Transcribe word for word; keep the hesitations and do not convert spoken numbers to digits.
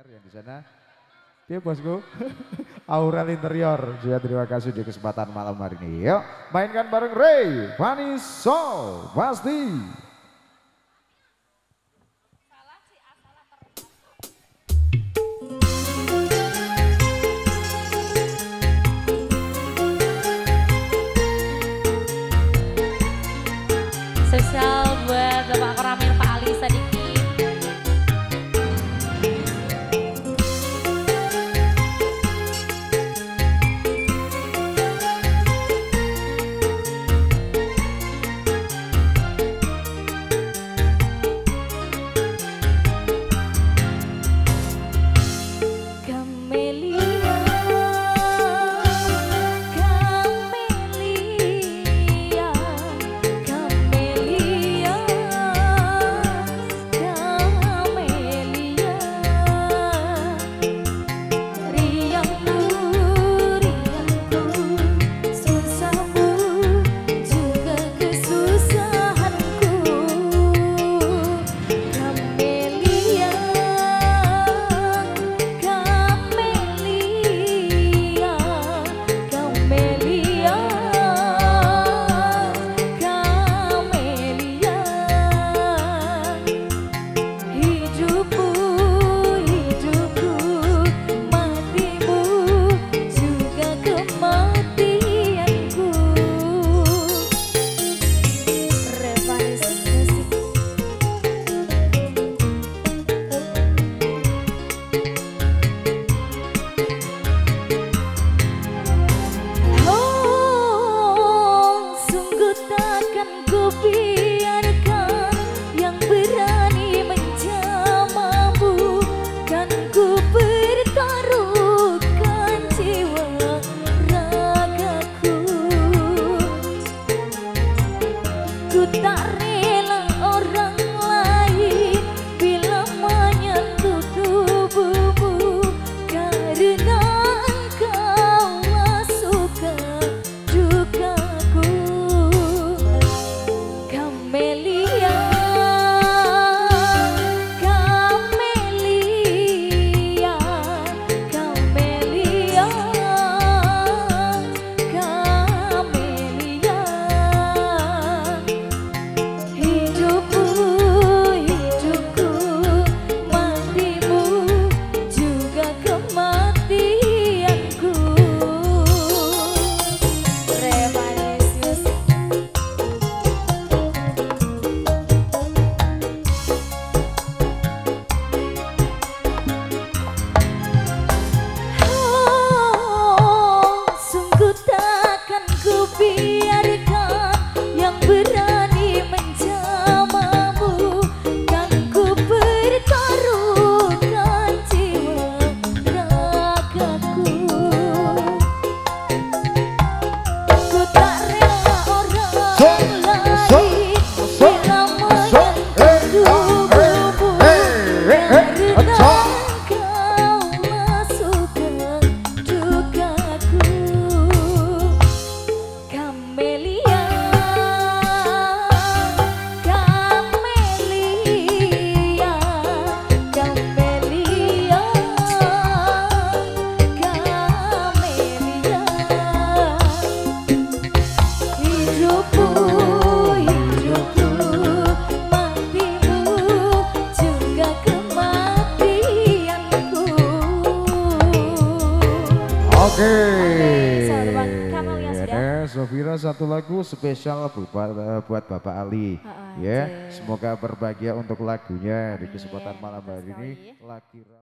yang di sana. Dia bosku. Aurel Interior juga terima kasih di kesempatan malam hari ini. Yuk mainkan bareng Ray, Fanny Sol, pasti. Spesial buat Bapak Koramil Pak Ali Sadiki. Oke, ada Sofira satu lagu spesial buat, buat Bapak Ali. Uh, uh, ya, semoga berbahagia untuk lagunya di kesempatan malam hari ini.